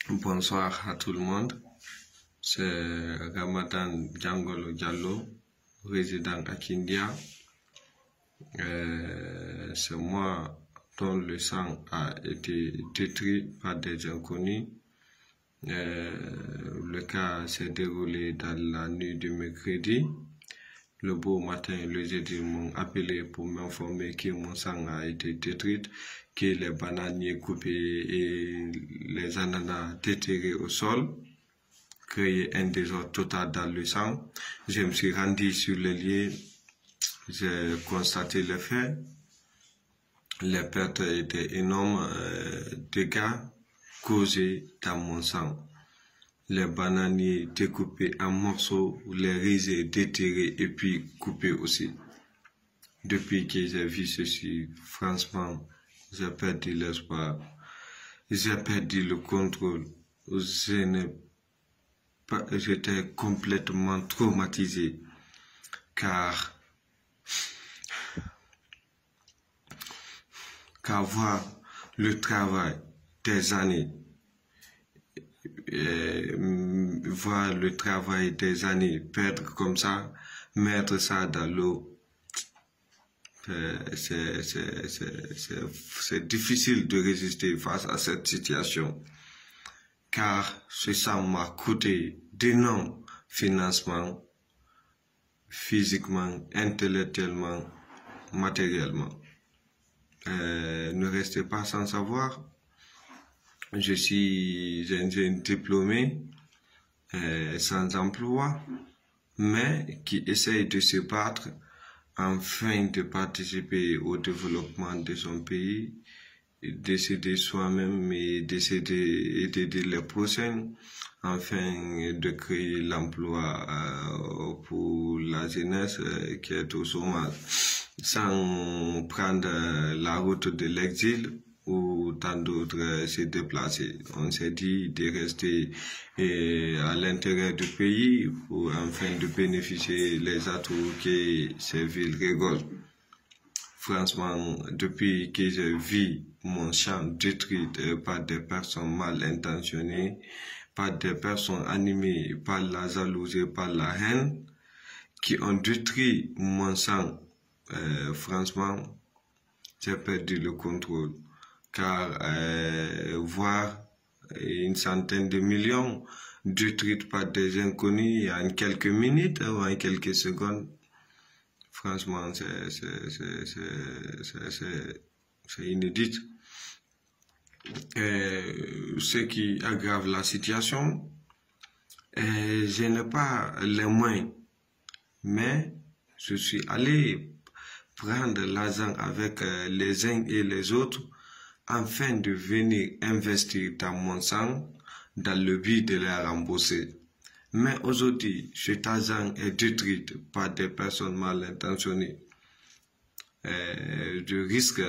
Bonsoir à tout le monde. C'est Ramadan Djangolo Diallo, résident à Kindia. C'est moi dont le sang a été détruit par des inconnus. Le cas s'est déroulé dans la nuit du mercredi. Le beau matin, le jeudi m'ont appelé pour m'informer que mon sang a été détruit, que les bananiers coupés et les ananas déterrés au sol créaient un désordre total dans le sang. Je me suis rendu sur le lieu, j'ai constaté les faits. Les pertes étaient énormes, dégâts causés dans mon sang. Les bananiers découpés en morceaux, les raisins déterrés et puis coupés aussi. Depuis que j'ai vu ceci, franchement, j'ai perdu l'espoir. J'ai perdu le contrôle. J'étais complètement traumatisé car voir le travail des années, perdre comme ça, mettre ça dans l'eau, c'est difficile de résister face à cette situation, car ce sang m'a coûté d'énormes financements, physiquement, intellectuellement, matériellement. Ne restez pas sans savoir. Je suis un jeune diplômé, sans emploi, mais qui essaye de se battre afin de participer au développement de son pays, d'aider soi-même et d'aider les prochains, afin de créer l'emploi pour la jeunesse qui est au chômage, sans prendre la route de l'exil ou tant d'autres se déplacer. On s'est dit de rester à l'intérieur du pays pour afin de bénéficier les atouts que ces villes regorgent. Franchement, depuis que j'ai vu mon champ détruit par des personnes mal intentionnées, par des personnes animées par la jalousie, par la haine, qui ont détruit mon sang, franchement, j'ai perdu le contrôle. Car voir une centaine de millions détruites par des inconnus en quelques minutes ou en quelques secondes, franchement, c'est inédit. Ce qui aggrave la situation, je n'ai pas les moyens, mais je suis allé prendre l'argent avec les uns et les autres afin de venir investir dans mon sang dans le but de les rembourser. Mais aujourd'hui, cet argent est détruit par des personnes mal intentionnées. Je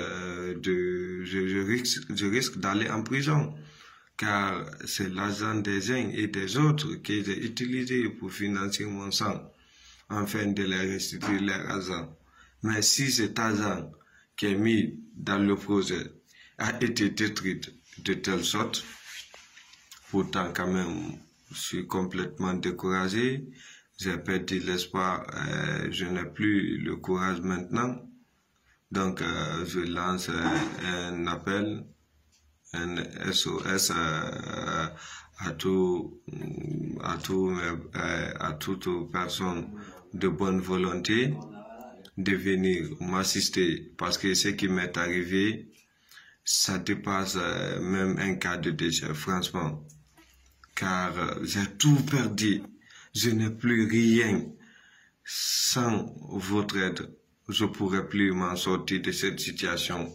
risque d'aller en prison, car c'est l'argent des uns et des autres que j'ai utilisé pour financer mon sang, afin de les restituer leur argent. Mais si cet argent qui est mis dans le projet a été détruit de telle sorte, pourtant quand même, je suis complètement découragé, j'ai perdu l'espoir, je n'ai plus le courage maintenant. Donc, je lance un appel, un SOS à toute personne de bonne volonté de venir m'assister, parce que ce qui m'est arrivé, ça dépasse même un cas de décès, franchement. Car j'ai tout perdu, je n'ai plus rien. Sans votre aide, je ne pourrais plus m'en sortir de cette situation.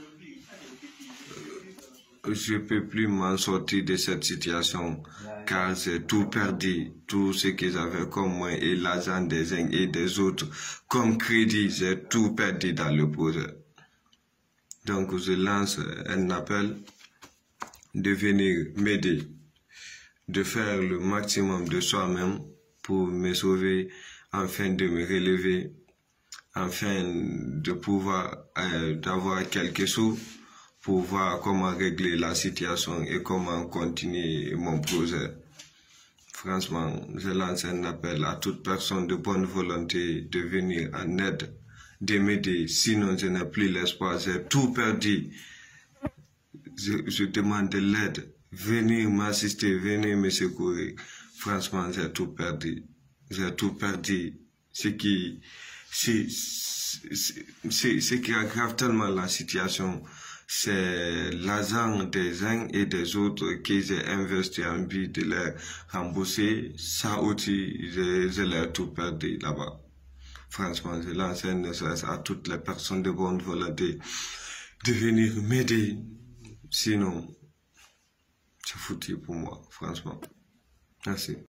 Je ne peux plus m'en sortir de cette situation, car j'ai tout perdu, tout ce que j'avais comme moi et l'argent des uns et des autres, comme crédit, j'ai tout perdu dans le projet. Donc je lance un appel de venir m'aider, de faire le maximum de soi-même pour me sauver, afin de me relever, afin de pouvoir d'avoir quelques sous pour voir comment régler la situation et comment continuer mon projet. Franchement, je lance un appel à toute personne de bonne volonté de venir en aide, de m'aider, sinon je n'ai plus l'espoir, j'ai tout perdu. Je demande de l'aide, venez m'assister, venez me secourir. Franchement, j'ai tout perdu. J'ai tout perdu. Ce qui aggrave tellement la situation, c'est l'argent des uns et des autres que j'ai investi en but de les rembourser. Ça aussi, je l'ai tout perdu là-bas. Franchement, je lance un message à toutes les personnes de bonne volonté de venir m'aider. Sinon, c'est foutu pour moi, franchement. Merci.